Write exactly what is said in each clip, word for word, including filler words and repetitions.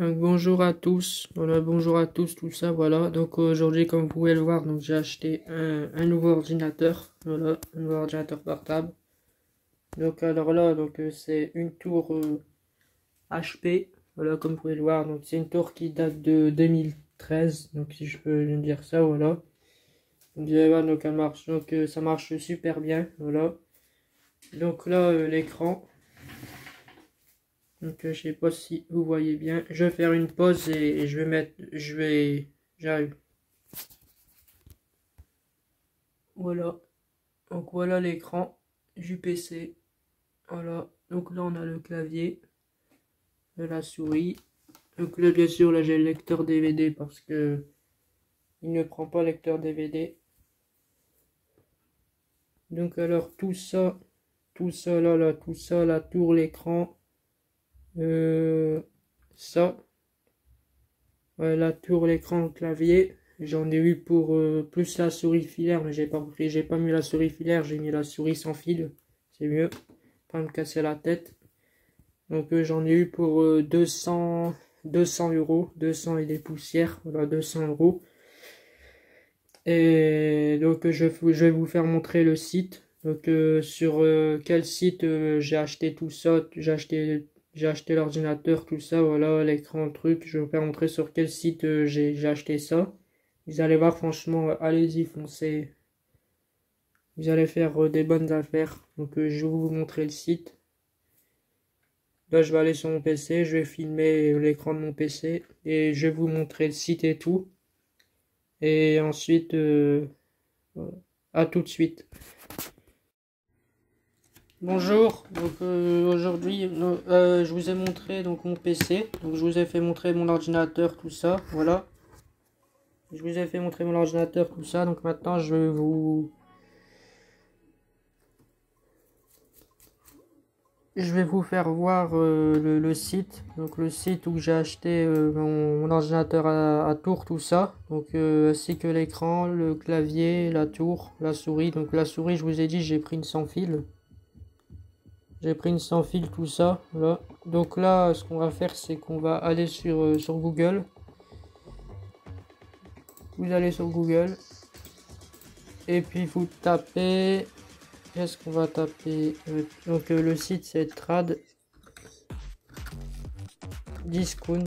Donc, bonjour à tous, voilà, bonjour à tous, tout ça, voilà. Donc aujourd'hui, comme vous pouvez le voir, donc j'ai acheté un, un nouveau ordinateur, voilà, un nouveau ordinateur portable. Donc alors là, donc euh, c'est une tour euh, H P, voilà, comme vous pouvez le voir. Donc c'est une tour qui date de deux mille treize, donc si je peux le dire ça, voilà. Donc, vous allez voir, donc elle marche, donc euh, ça marche super bien, voilà. Donc là, euh, l'écran. Donc euh, je sais pas si vous voyez bien. Je vais faire une pause et, et je vais mettre. Je vais. J'arrive. Voilà. Donc voilà l'écran du P C. Voilà. Donc là on a le clavier. La souris. Donc là bien sûr là j'ai le lecteur D V D parce que il ne prend pas lecteur D V D. Donc alors tout ça. Tout ça là, là, tout ça, la tour, l'écran. Euh, ça. Ouais, la tour, l'écran, le clavier. J'en ai eu pour euh, plus la souris filaire, mais j'ai pas j'ai pas mis la souris filaire, j'ai mis la souris sans fil. C'est mieux, pas me casser la tête. Donc euh, j'en ai eu pour euh, deux cents, deux cents euros, deux cents et des poussières, voilà, deux cents euros. Et donc je, je vais vous faire montrer le site. Donc euh, sur euh, quel site euh, j'ai acheté tout ça, j'ai acheté j'ai acheté l'ordinateur, tout ça, voilà, l'écran, le truc. Je vais vous faire montrer sur quel site euh, j'ai acheté ça. Vous allez voir, franchement, allez-y, foncez. Vous allez faire euh, des bonnes affaires. Donc euh, je vais vous montrer le site. Là, je vais aller sur mon P C, je vais filmer l'écran de mon P C et je vais vous montrer le site et tout. Et ensuite, euh, à tout de suite. Bonjour, donc euh, aujourd'hui euh, je vous ai montré donc mon P C, donc je vous ai fait montrer mon ordinateur, tout ça, voilà. Je vous ai fait montrer mon ordinateur, tout ça, donc maintenant je vais vous je vais vous faire voir euh, le, le site, donc le site où j'ai acheté euh, mon, mon ordinateur à, à tour, tout ça, donc euh, ainsi que l'écran, le clavier, la tour, la souris. Donc la souris, je vous ai dit, j'ai pris une sans fil. J'ai pris une sans fil, tout ça, voilà. Donc là, ce qu'on va faire, c'est qu'on va aller sur, euh, sur Google. Vous allez sur Google. Et puis vous tapez... Qu'est-ce qu'on va taper? euh, Donc euh, le site, c'est Trad Discount.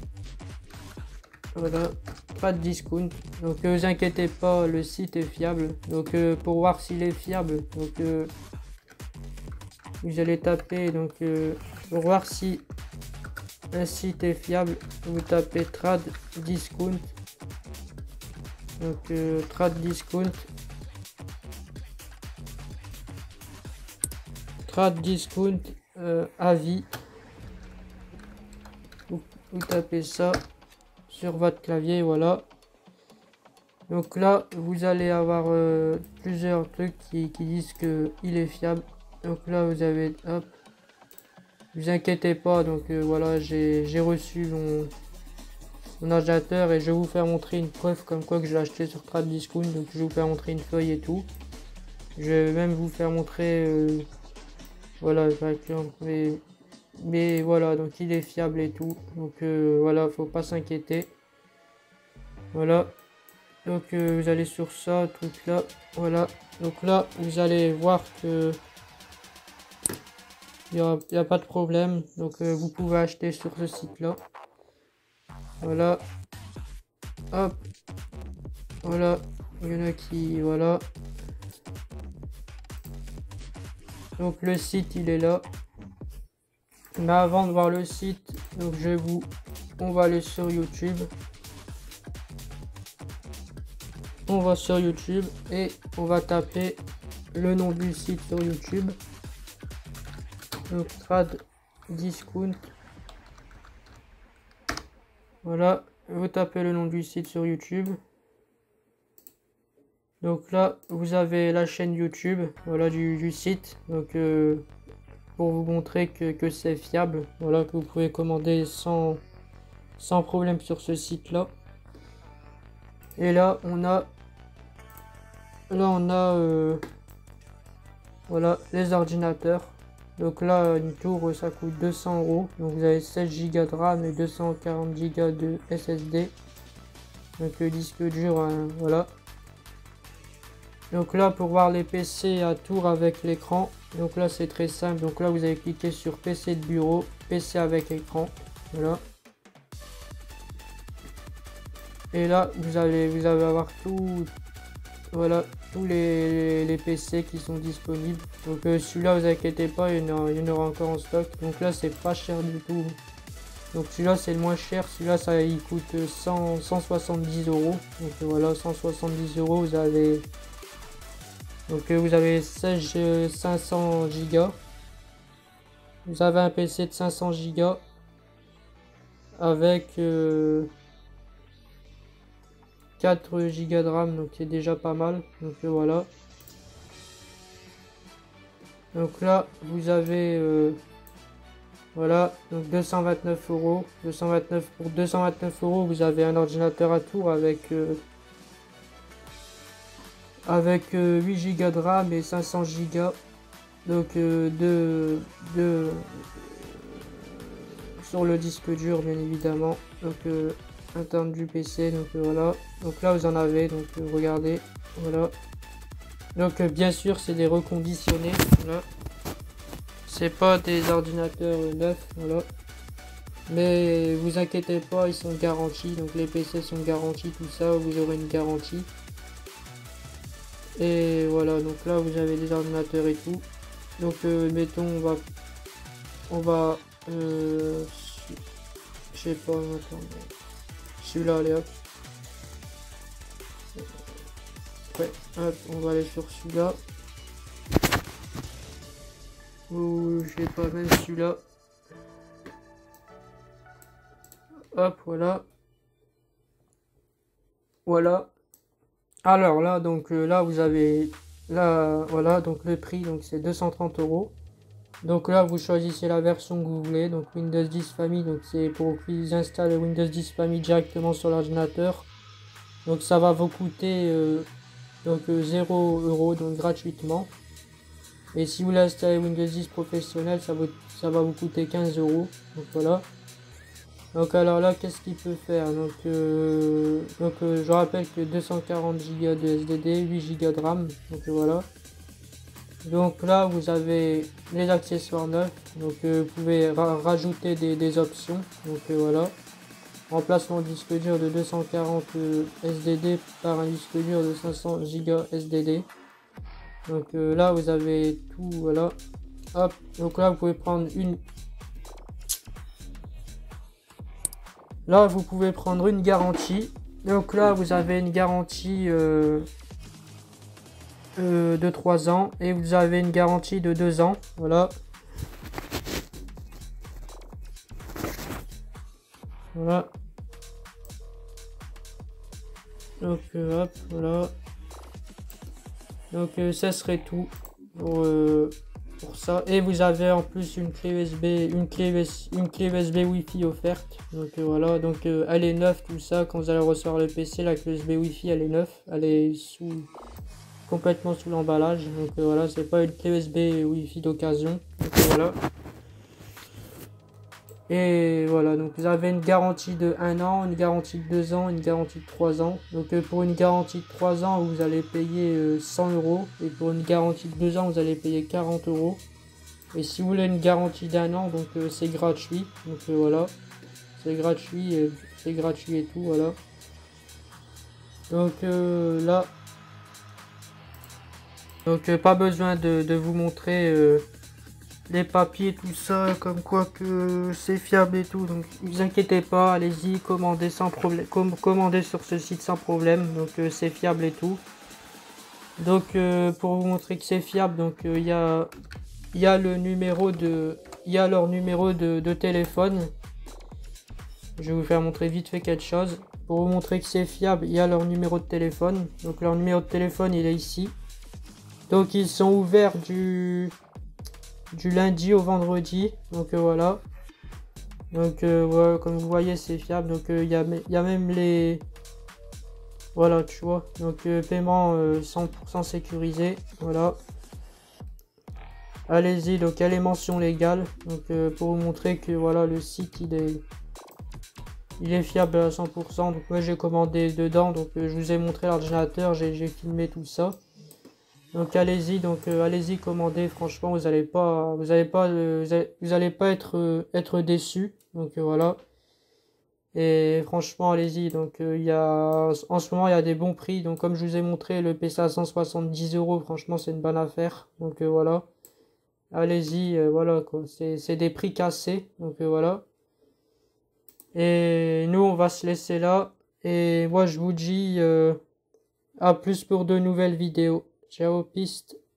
Voilà, Trad Discount. Donc ne vous inquiétez pas, le site est fiable. Donc euh, pour voir s'il est fiable, donc euh, vous allez taper, donc euh, pour voir si un site est fiable, vous tapez Trad Discount. Donc euh, Trad Discount. Trad Discount euh, avis. Vous, vous tapez ça sur votre clavier, voilà. Donc là, vous allez avoir euh, plusieurs trucs qui, qui disent que il est fiable. Donc là, vous avez, hop, vous inquiétez pas. Donc euh, voilà, j'ai reçu mon, mon ordinateur et je vais vous faire montrer une preuve comme quoi que je l'ai acheté sur Trad Discount. Donc je vais vous faire montrer une feuille et tout. Je vais même vous faire montrer, euh, voilà, mais, mais voilà, donc il est fiable et tout. Donc euh, voilà, faut pas s'inquiéter. Voilà. Donc euh, vous allez sur ça, truc là, voilà. Donc là, vous allez voir que il n'y a, y a pas de problème. Donc euh, vous pouvez acheter sur ce site là. Voilà. Hop. Voilà. Il y en a qui, voilà. Donc le site, il est là. Mais avant de voir le site, donc je vais vous, on va aller sur YouTube. On va sur YouTube et on va taper le nom du site sur YouTube. Donc Trad Discount. Voilà, vous tapez le nom du site sur YouTube. Donc là, vous avez la chaîne YouTube, voilà, du, du site. Donc euh, pour vous montrer que, que c'est fiable, voilà, que vous pouvez commander sans, sans problème sur ce site-là. Et là, on a là on a euh, voilà les ordinateurs. Donc là, une tour, ça coûte deux cents euros. Donc vous avez seize giga de RAM et deux cent quarante giga de S S D. Donc le disque dur, hein, voilà. Donc là, pour voir les P C à tour avec l'écran, donc là c'est très simple. Donc là, vous allez cliquer sur P C de bureau, P C avec écran, voilà. Et là, vous allez, vous allez avoir tout, voilà, tous les, les P C qui sont disponibles. Donc euh, celui-là, vous inquiétez pas, il y, en a, il y en aura encore en stock. Donc là, c'est pas cher du tout. Donc celui-là, c'est le moins cher. Celui-là, ça il coûte cent, cent soixante-dix euros. Donc voilà, cent soixante-dix euros, vous avez... Donc euh, vous avez seize, euh, cinq cents gigas. Vous avez un P C de cinq cents gigas avec euh, quatre gigas de RAM, donc c'est déjà pas mal. Donc euh, voilà. Donc là, vous avez euh, voilà, donc deux cent vingt-neuf euros. deux cent vingt-neuf pour deux cent vingt-neuf euros, vous avez un ordinateur à tour avec euh, avec euh, huit gigas de RAM et cinq cents gigas. Donc euh, de, de sur le disque dur, bien évidemment. Donc euh, interne du P C, donc euh, voilà. Donc là, vous en avez, donc euh, regardez, voilà. Donc euh, bien sûr, c'est des reconditionnés, voilà. C'est pas des ordinateurs euh, neufs, voilà. Mais vous inquiétez pas, ils sont garantis, donc les P C sont garantis, tout ça, vous aurez une garantie. Et voilà, donc là vous avez des ordinateurs et tout. Donc euh, mettons, on va, on va, euh, je sais pas, attends, celui-là, allez hop. Ouais, hop, on va aller sur celui-là. Ou je sais pas, même celui-là. Hop, voilà. Voilà. Alors là, donc euh, là, vous avez là, voilà, donc le prix, donc c'est deux cent trente euros. Donc là, vous choisissez la version que vous voulez, donc Windows dix Family, donc c'est pour qu'ils installent Windows dix Family directement sur l'ordinateur. Donc ça va vous coûter euh, donc euh, zéro euros, donc gratuitement. Et si vous voulez installer Windows dix professionnel, ça, vous, ça va vous coûter quinze euros. Donc voilà. Donc alors là, qu'est-ce qu'il peut faire? Donc, euh, donc euh, je rappelle que deux cent quarante gigas de S S D, huit gigas de RAM. Donc voilà. Donc là, vous avez les accessoires neufs. Donc euh, vous pouvez ra rajouter des, des options. Donc euh, voilà. Remplacement de disque dur de deux cent quarante euh, S S D par un disque dur de cinq cents gigas S S D. Donc euh, là, vous avez tout. Voilà. Hop. Donc là, vous pouvez prendre une... Là, vous pouvez prendre une garantie. Donc là, vous avez une garantie euh, euh, de trois ans. Et vous avez une garantie de deux ans. Voilà. Voilà. Donc euh, hop, voilà. Donc euh, ça serait tout pour, euh, pour ça. Et vous avez en plus une clé U S B, une clé, une clé U S B Wi-Fi offerte. Donc euh, voilà, donc euh, elle est neuve, tout ça. Quand vous allez recevoir le P C, la clé U S B Wi-Fi, elle est neuve. Elle est sous complètement sous l'emballage. Donc euh, voilà, c'est pas une clé U S B Wi-Fi d'occasion. Donc euh, voilà. Et voilà, donc vous avez une garantie de un an, une garantie de deux ans, une garantie de trois ans. Donc euh, pour une garantie de trois ans, vous allez payer euh, cent euros. Et pour une garantie de deux ans, vous allez payer quarante euros. Et si vous voulez une garantie d'un an, donc euh, c'est gratuit. Donc euh, voilà, c'est gratuit, euh, c'est gratuit et tout, voilà. Donc euh, là, donc euh, pas besoin de, de vous montrer... Euh, les papiers, tout ça, comme quoi que c'est fiable et tout. Donc, ne vous inquiétez pas, allez-y, commandez sans problème, com commandez sur ce site sans problème. Donc, euh, c'est fiable et tout. Donc, euh, pour vous montrer que c'est fiable, donc il euh, y a, il y a le numéro de, il y a leur numéro de, de téléphone. Je vais vous faire montrer vite fait quelque chose. Pour vous montrer que c'est fiable, il y a leur numéro de téléphone. Donc, leur numéro de téléphone, il est ici. Donc, ils sont ouverts du du lundi au vendredi, donc euh, voilà. Donc euh, voilà, comme vous voyez, c'est fiable. Donc il euh, y, a, y a même les, voilà, tu vois, donc euh, paiement euh, cent pour cent sécurisé, voilà. allez-y, donc il y a les mentions légales, donc euh, pour vous montrer que voilà, le site il est il est fiable à cent pour cent. Donc moi j'ai commandé dedans, donc euh, je vous ai montré l'ordinateur, j'ai filmé tout ça. Donc allez-y, donc euh, allez-y commander, franchement vous allez pas vous allez pas euh, vous, allez, vous allez pas être euh, être déçu. Donc euh, voilà. Et franchement allez-y, donc euh, il y a en ce moment il y a des bons prix, donc comme je vous ai montré le P C à cent soixante-dix euros, franchement c'est une bonne affaire. Donc euh, voilà. Allez-y, euh, voilà quoi, c'est c'est des prix cassés, donc euh, voilà. Et nous on va se laisser là, et moi je vous dis euh, à plus pour de nouvelles vidéos. Ciao piste.